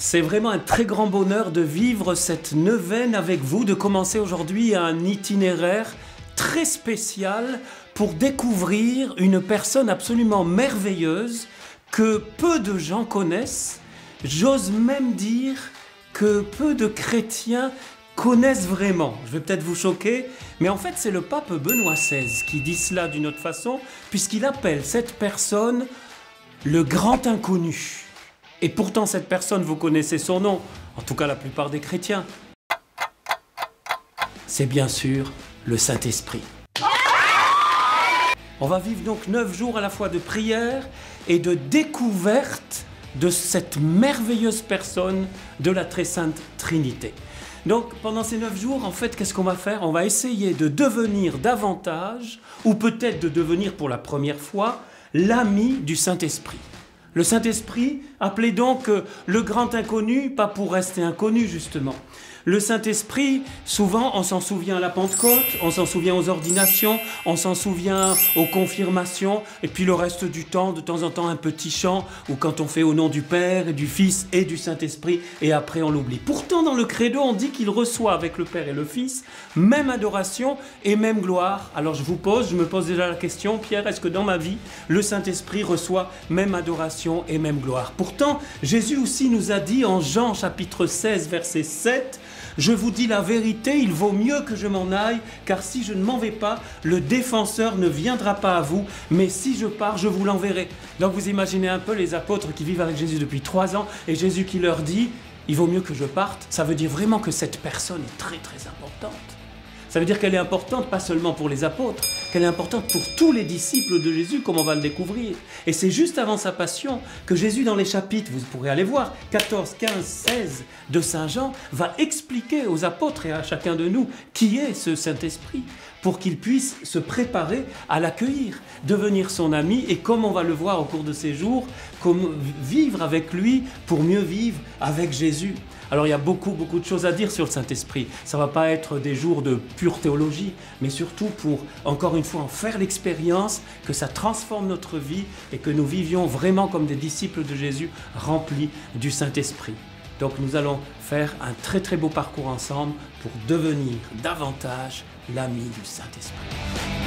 C'est vraiment un très grand bonheur de vivre cette neuvaine avec vous, de commencer aujourd'hui un itinéraire très spécial pour découvrir une personne absolument merveilleuse que peu de gens connaissent. J'ose même dire que peu de chrétiens connaissent vraiment. Je vais peut-être vous choquer, mais en fait c'est le pape Benoît XVI qui dit cela d'une autre façon, puisqu'il appelle cette personne le grand inconnu. Et pourtant cette personne, vous connaissez son nom, en tout cas la plupart des chrétiens. C'est bien sûr le Saint-Esprit. On va vivre donc 9 jours à la fois de prière et de découverte de cette merveilleuse personne de la très sainte Trinité. Donc pendant ces 9 jours, en fait, qu'est-ce qu'on va faire? On va essayer de devenir davantage, ou peut-être de devenir pour la première fois, l'ami du Saint-Esprit. Le Saint-Esprit, appelé donc le grand inconnu, pas pour rester inconnu justement. Le Saint-Esprit, souvent on s'en souvient à la Pentecôte, on s'en souvient aux ordinations, on s'en souvient aux confirmations, et puis le reste du temps, de temps en temps un petit chant, ou quand on fait au nom du Père et du Fils et du Saint-Esprit, et après on l'oublie. Pourtant dans le credo on dit qu'il reçoit avec le Père et le Fils même adoration et même gloire. Alors je me pose déjà la question, Pierre, est-ce que dans ma vie le Saint-Esprit reçoit même adoration et même gloire? Pourtant Jésus aussi nous a dit en Jean chapitre 16 verset 7, je vous dis la vérité, il vaut mieux que je m'en aille, car si je ne m'en vais pas, le défenseur ne viendra pas à vous, mais si je pars, je vous l'enverrai. Donc vous imaginez un peu les apôtres qui vivent avec Jésus depuis 3 ans, et Jésus qui leur dit, il vaut mieux que je parte. Ça veut dire vraiment que cette personne est très très importante. Ça veut dire qu'elle est importante pas seulement pour les apôtres, qu'elle est importante pour tous les disciples de Jésus, comme on va le découvrir. Et c'est juste avant sa passion que Jésus, dans les chapitres, vous pourrez aller voir, 14, 15, 16 de Saint Jean, va expliquer aux apôtres et à chacun de nous qui est ce Saint-Esprit, pour qu'il puisse se préparer à l'accueillir, devenir son ami, et comme on va le voir au cours de ces jours, comme vivre avec lui pour mieux vivre avec Jésus. Alors il y a beaucoup de choses à dire sur le Saint-Esprit. Ça ne va pas être des jours de pure théologie, mais surtout pour, encore une fois, en faire l'expérience, que ça transforme notre vie et que nous vivions vraiment comme des disciples de Jésus remplis du Saint-Esprit. Donc nous allons faire un très très beau parcours ensemble pour devenir davantage l'ami du Saint-Esprit.